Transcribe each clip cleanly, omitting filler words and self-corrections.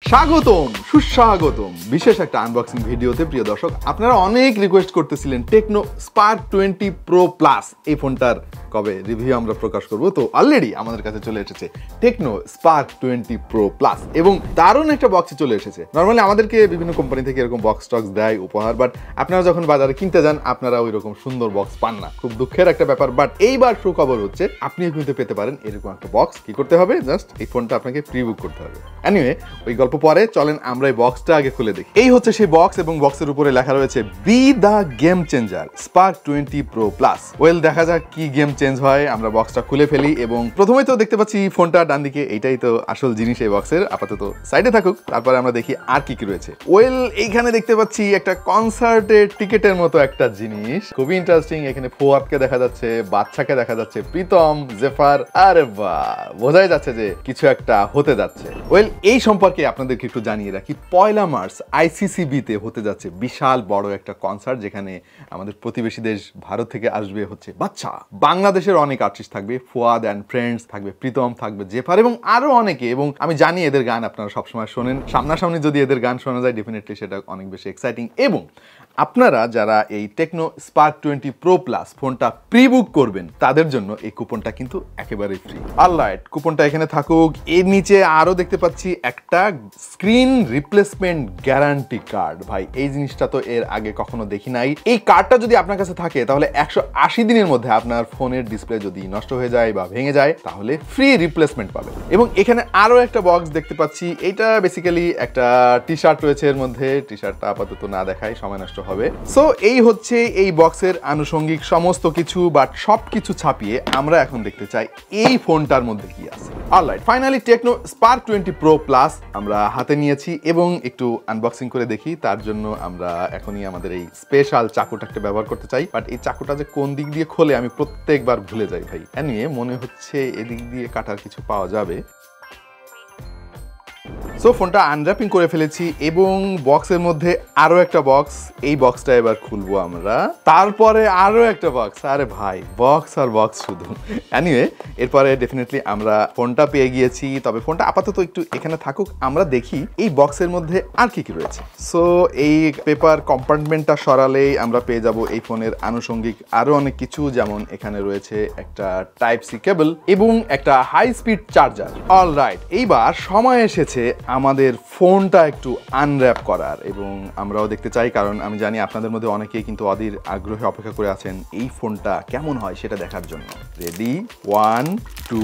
স্বাগতম সুস্বাগতম বিশেষ একটা আনবক্সিং ভিডিওতে। প্রিয় দর্শক, আপনারা অনেক রিকোয়েস্ট করতেছিলেন টেকনো স্পার্ক 20 প্রো প্লাস এই ফোনটার কবে রিভিউ আমরা প্রকাশ করব। তো অলরেডি আমাদের কাছে চলে এসেছে টেকনো স্পার্ক 20 প্রো প্লাস এবং দারুণ একটা বক্সে চলে এসেছে। নর্মালি আমাদেরকে বিভিন্ন কোম্পানি থেকে এরকম বক্স টক্স দেয় উপহার, বাট আপনারা যখন বাজারে কিনতে যান আপনারা ওই রকম সুন্দর বক্স পান না, খুব দুঃখের একটা ব্যাপার। বাট এইবার সুখবর হচ্ছে আপনিও কিন্তু পেতে পারেন এরকম একটা বক্স। কি করতে হবে? জাস্ট এই ফোনটা আপনাকে প্রি বুক করতে হবে। এনিওয়ে, ওই গল্প পরে, চলেন আমরা এই বক্সটা আগে খুলে দেখি। এই হচ্ছে সেই বক্স এবং বক্সের উপরে লেখা রয়েছে be the game changer Spark 20 pro plus. Well, দেখা যাক কি গেম চেঞ্জ হয়। আমরা বক্সটা খুলে ফেলি এবং প্রথমেই তো দেখতে পাচ্ছি ফোনটা ডান দিকে, এইটাই তো আসল জিনিস এই বক্সের। আপাতত সাইডে থাকুক, তারপরে আমরা দেখি আর কি কি রয়েছে। ওয়েল, এইখানে দেখতে পাচ্ছি একটা কনসার্টের টিকেটের মতো একটা জিনিস, খুবই ইন্টারেস্টিং। এখানে ফোয়াদকে দেখা যাচ্ছে, বাচ্চাকে দেখা যাচ্ছে, প্রীতম, জেফার। আরে বাহ, বোঝাই যাচ্ছে যে কিছু একটা হতে যাচ্ছে। ওয়েল, এই সম্পর্কে আপনাদেরকে একটু জানিয়ে রাখি, 1 মার্চ আইসিসিবিতে হতে যাচ্ছে বিশাল বড় একটা কনসার্ট, যেখানে আমাদের প্রতিবেশী দেশ ভারত থেকে আসবে হচ্ছে বাচ্চা, বাংলাদেশের অনেক আর্টিস্ট থাকবে, ফুয়াদ অ্যান্ড ফ্রেন্ডস থাকবে, প্রীতম থাকবে, জেফার এবং আরো অনেকে। এবং আমি জানি এদের গান আপনারা সবসময় শোনেন, সামনাসামনি যদি এদের গান শোনা যায় ডেফিনেটলি সেটা অনেক বেশি এক্সাইটিং। এবং আপনারা যারা এই টেকনো স্পার্ক 20 প্রো প্লাস ফোনটা প্রি বুক করবেন তাদের জন্য এই কুপনটা কিন্তু একেবারেই ফ্রি। অলরাইট, কুপনটা এখানে থাকুক। এর নিচে আরো দেখতে পাচ্ছি একটা স্ক্রিন রিপ্লেসমেন্ট গ্যারান্টি কার্ড। ভাই, এই জিনিসটা তো এর আগে কখনো দেখি নাই। এই কার্ডটা যদি আপনার কাছে থাকে তাহলে 180 দিনের মধ্যে আপনার ফোনের ডিসপ্লে যদি নষ্ট হয়ে যায় বা ভেঙে যায় তাহলে ফ্রি রিপ্লেসমেন্ট পাবেন। এবং এখানে আরো একটা বক্স দেখতে পাচ্ছি, এটা বেসিক্যালি একটা টি শার্ট রয়েছে এর মধ্যে। টি শার্টটা আপাতত না দেখায়, সময় নষ্ট হবে। সো এই হচ্ছে এই বক্সের আনুষঙ্গিক সমস্ত কিছু, বাট সবকিছু ছাপিয়ে আমরা এখন দেখতে চাই এই ফোনটার মধ্যে কি আছে। Alright, finally Tecno Spark 20 pro plus আমরা হাতে নিয়েছি এবং একটু আনবক্সিং করে দেখি। তার জন্য আমরা এখনই আমাদের এই স্পেশাল চাকুটাকে ব্যবহার করতে চাই। বাট এই চাকুটা যে কোন দিক দিয়ে খোলে আমি প্রত্যেকবার ভুলে যাই ভাই। এনিওয়ে, মনে হচ্ছে এদিক দিয়ে কাটার কিছু পাওয়া যাবে। সো ফোনটা আনর্যাপিং করে ফেলেছি এবং বক্সের মধ্যে আরো একটা বক্স। এই বক্সটা এবার খুলবো আমরা, তারপরে আরো একটা বক্স। আরে ভাই, বক্স আর বক্স শুধু। এনিওয়ে, এরপরে ডেফিনেটলি আমরা ফোনটা পেয়ে গিয়েছি। তবে ফোনটা আপাতত একটু এখানে থাকুক, আমরা দেখি এই বক্সের মধ্যে আর কি কি রয়েছে। সো এই পেপার কম্পার্টমেন্টটা সরালেই আমরা পেয়ে যাব এই ফোনের আনুষঙ্গিক আরো অনেক কিছু, যেমন এখানে রয়েছে একটা টাইপ সি কেবল এবং একটা হাই স্পিড চার্জার। অলরাইট, এইবার সময় এসেছে আমাদের ফোনটা একটু আনর্যাপ করার এবং আমরাও দেখতে চাই, কারণ আমি জানি আপনাদের মধ্যে অনেকেই কিন্তু অধীর আগ্রহে অপেক্ষা করে আছেন এই ফোনটা কেমন হয় সেটা দেখার জন্য। Ready, 1 2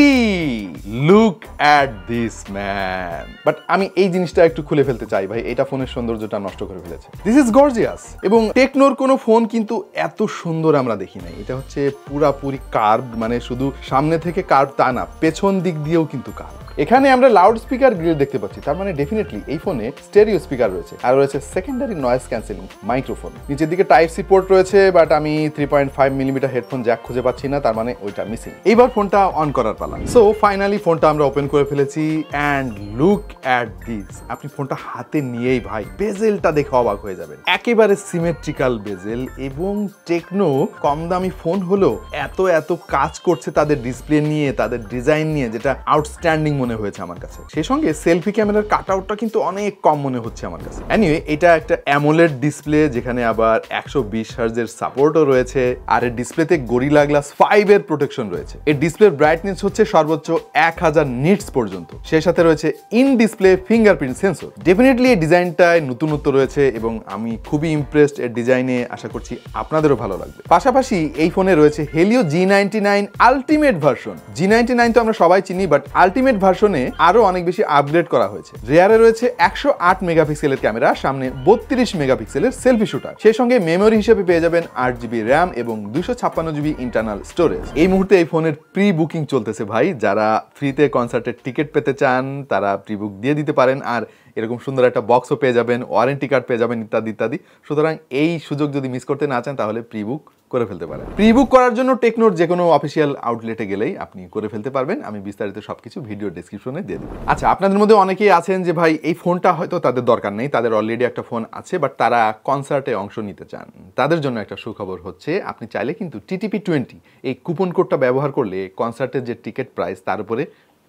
3, look at this man. But আমি এই জিনিসটা একটু খুলে ফেলতে চাই ভাই, এটা ফোনের সৌন্দর্যটা নষ্ট করে ফেলেছে। This is gorgeous. এবং টেকনোর কোনো ফোন কিন্তু এত সুন্দর আমরা দেখি নাই। এটা হচ্ছে পুরাপুরি কার্ভ, মানে শুধু সামনে থেকে কার্ভ তা না, পেছন দিক দিয়েও কিন্তু কার্ভ। এখানে আমরা লাউড স্পিকার গ্রিল দেখতে পাচ্ছি, তার মানে ডেফিনেটলি এই ফোনে স্টেরিও স্পিকার রয়েছে আর রয়েছে সেকেন্ডারি নয়েজ ক্যান্সেলিং মাইক্রোফোন। নিচের দিকে টাইপ সি পোর্ট রয়েছে, বাট আমি 3.5 মিলিমিটার হেডফোন জ্যাক খুঁজে পাচ্ছি না, তার মানে ওইটা মিসিং। এইবার ফোনটা অন করার পালা। সো ফাইনালি ফোনটা আমরা ওপেন করে ফেলেছি অ্যান্ড লুক অ্যাট দিস। আপনি ফোনটা হাতে নিয়েই ভাই বেজেলটা দেখে অবাক হয়ে যাবেন, একেবারে সিমেট্রিক্যাল বেজেল। এবং টেকনো কম দামি ফোন হলো এত এত কাজ করছে তাদের ডিসপ্লে নিয়ে, তাদের ডিজাইন নিয়ে, যেটা আউটস্ট্যান্ডিং মনে হয়েছে আমার কাছে। সেই সঙ্গে সেলফি ক্যামেরার কাট আউটটা কিন্তু অনেক কম মনে হচ্ছে আমার কাছে। এনিওয়ে, এটা একটা অ্যামোলেড ডিসপ্লে, যেখানে আবার 120 হার্জের সাপোর্টও রয়েছে আর এর ডিসপ্লেতে গরিলা গ্লাস 5 এর প্রোটেকশন রয়েছে। এর ডিসপ্লের ব্রাইটনেস হচ্ছে সর্বোচ্চ 1000 নিটস পর্যন্ত। সেই সাথে রয়েছে in display fingerprint sensor. Definitely এই ডিজাইনটায় নতুনত্ব রয়েছে এবং আমি খুবই ইমপ্রেসড এর ডিজাইনে। আশা করছি আপনাদেরও ভালো লাগবে। পাশাপাশি এই ফোনে রয়েছে Helio G99 ultimate version. G99 তো আমরা সবাই চিনি, বাট আলটিমেট ভার্সনে আরো অনেক বেশি আপগ্রেড করা হয়েছে। রেয়ারে রয়েছে 108 মেগাপিক্সেলের ক্যামেরা, সামনে 32 মেগাপিক্সেলের সেলফি শুটার। সেই সঙ্গে মেমোরি হিসেবে পেয়ে যাবেন 8GB র্যাম এবং 256GB ইন্টারনাল স্টোরেজ। এই মুহূর্তে এই ফোনের প্রি বুকিং চলতেছে ভাই। যারা ফ্রিতে কনসার্টের টিকিট পেতে চান তারা প্রি বুক দিয়ে দিতে পারেন, আর এরকম সুন্দর একটা বক্সও পেয়ে যাবেন, ওয়ারেন্টি কার্ড পেয়ে যাবেন, ইত্যাদি ইত্যাদি। সুতরাং এই সুযোগ যদি মিস করতে না চান তাহলে প্রি বুক করে ফেলতে পারেন। প্রি বুক করার জন্য টেকনোর যে কোনো অফিসিয়াল আউটলেটে গেলেই আপনি করে ফেলতে পারবেন। আমি বিস্তারিত সবকিছু ভিডিও ডেসক্রিপশনে দিয়ে দেবো। আচ্ছা, আপনাদের মধ্যে অনেকেই আছেন যে ভাই এই ফোনটা হয়তো তাদের দরকার নেই, তাদের অলরেডি একটা ফোন আছে, বাট তারা কনসার্টে অংশ নিতে চান। তাদের জন্য একটা সুখবর হচ্ছে আপনি চাইলে কিন্তু TTP 20 এই কুপন কোডটা ব্যবহার করলে কনসার্টের যে টিকিট প্রাইস তার উপরে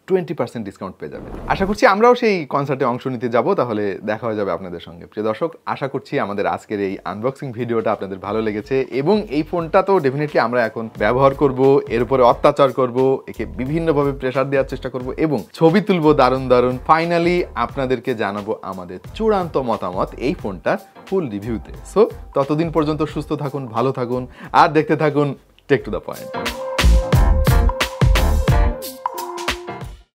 20% ডিসকাউন্ট পেয়ে যাবেন। আশা করছি আমরাও সেই কনসার্টে অংশ নিতে যাব, তাহলে দেখা হয়ে যাবে আপনাদের সঙ্গে। প্রিয় দর্শক, আশা করছি আমাদের আজকের এই আনবক্সিং ভিডিওটা আপনাদের ভালো লেগেছে এবং এই ফোনটা তো ডেফিনেটলি আমরা এখন ব্যবহার করব, এর উপরে অত্যাচার করব, একে বিভিন্নভাবে প্রেসার দেওয়ার চেষ্টা করব এবং ছবি তুলবো দারুণ দারুণ। ফাইনালি আপনাদেরকে জানাবো আমাদের চূড়ান্ত মতামত এই ফোনটার ফুল রিভিউতে। সো ততদিন পর্যন্ত সুস্থ থাকুন, ভালো থাকুন আর দেখতে থাকুন টেক টু দ্য পয়েন্ট।